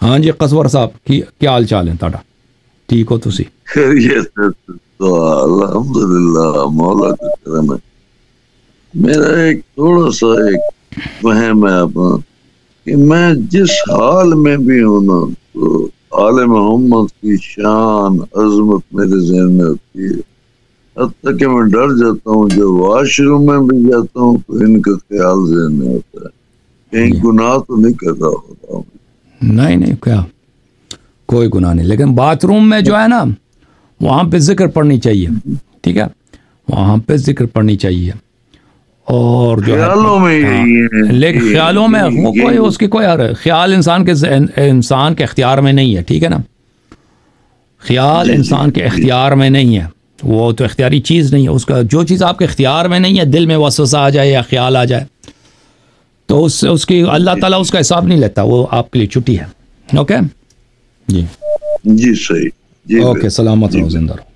ہاں جی قصور صاحب کی کیا حال چال ہے تہاڈا؟ ٹھیک ہو تسی؟ خیریت ہے تو الحمدللہ مولا کا کرم ہے. میرا ایک تھوڑا سا ایک وہم ہے اپنا کہ میں جس حال میں بھی ہوں نا تو آل محمد کی شان عظمت میرے ذہن میں ہوتی ہے. حتیٰ کہ میں ڈر جاتا ہوں جب واش روم میں بھی جاتا ہوں تو ان کا خیال ذہن میں ہوتا ہے کہیں گناہ تو نہیں کر رہا ہوتا ہوں. نہیں کیا کوئی گناہ نہیں، لیکن باتھ روم میں جو ہے نا وہاں پہ ذکر پڑھنی چاہیے. ٹھیک ہے، وہاں پہ ذکر پڑھنی چاہیے. اور جو خیالوں میں لیکن خیالوں میں وہ کوئی اس کی کوئی خیال انسان کے اختیار میں نہیں ہے. ٹھیک ہے نا، خیال انسان کے اختیار میں نہیں ہے، وہ تو اختیاری چیز نہیں ہے. اس کا جو چیز آپ کے اختیار میں نہیں ہے، دل میں وسوسہ آ جائے یا خیال آ جائے تو اس کی اللہ تعالیٰ اس کا حساب نہیں لیتا، وہ آپ کے لیے چھٹی ہے. اوکے جی صحیح. اوکے سلامت رہو، زندہ رہو.